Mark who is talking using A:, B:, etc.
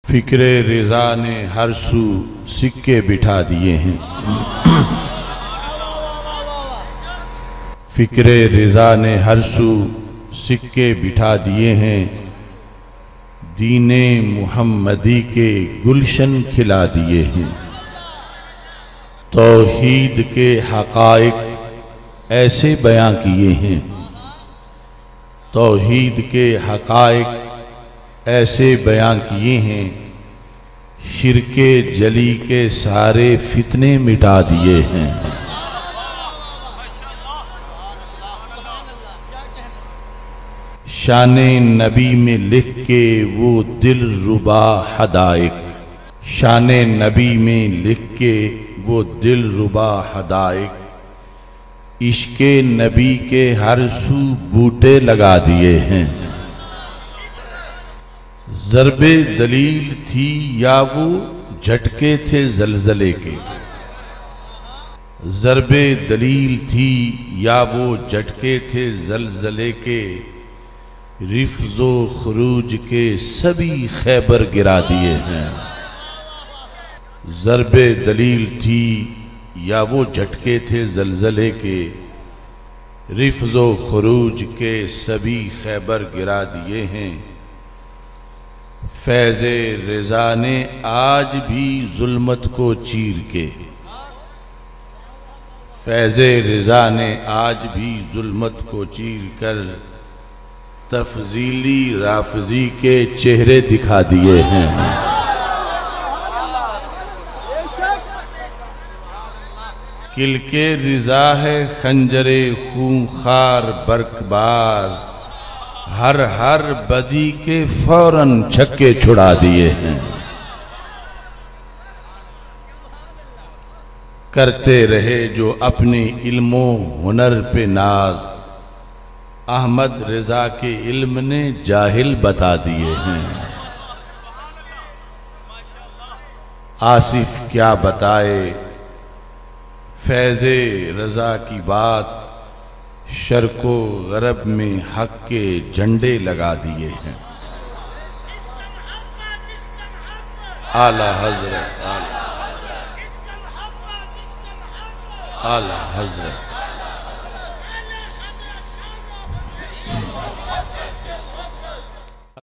A: فکر رضا نے ہر سو سکے بٹھا دیے ہیں، فکر رضا نے ہر سو سکے بٹھا دیے ہیں، دین محمدی کے گلشن کھلا دیے ہیں۔ توحید کے حقائق ایسے بیان کیے ہیں، توحید کے حقائق ایسے بیان کیے ہیں، شرک جلی کے سارے فتنے مٹا دیے ہیں۔ شان نبی میں لکھ کے وہ دل ربا حدائق، شان نبی میں لکھ کے وہ دل ربا حدائق، عشق نبی کے ہر سو بوٹے لگا دیے ہیں۔ ضرب دلیل تھی یا وہ جھٹکے تھے زلزلے کے، ضرب دلیل تھی یا وہ جھٹکے تھے زلزلے کے، رفض و خروج کے سبھی خیبر گرا دیے ہیں۔ ضرب دلیل تھی یا وہ جھٹکے تھے زلزلے کے، رفض و خروج کے سبھی خیبر گرا دیے ہیں۔ فیض رضا نے آج بھی ظلمت کو چیر کے، فیض رضا نے آج بھی ظلمت کو چیر کر تفضیلی رافضی کے چہرے دکھا دیے ہیں۔ کلک رضا ہے خنجر خونخوار برقبار، ہر بدی کے فوراً چھکے چھڑا دیے ہیں۔ کرتے رہے جو اپنے علم و ہنر پہ ناز، احمد رضا کے علم نے جاہل بتا دیے ہیں۔ آصف کیا بتائے فیض رضا کی بات، شرق و غرب میں حق کے جھنڈے لگا دیے ہیں۔ اعلیٰ حضرت، اعلیٰ حضرت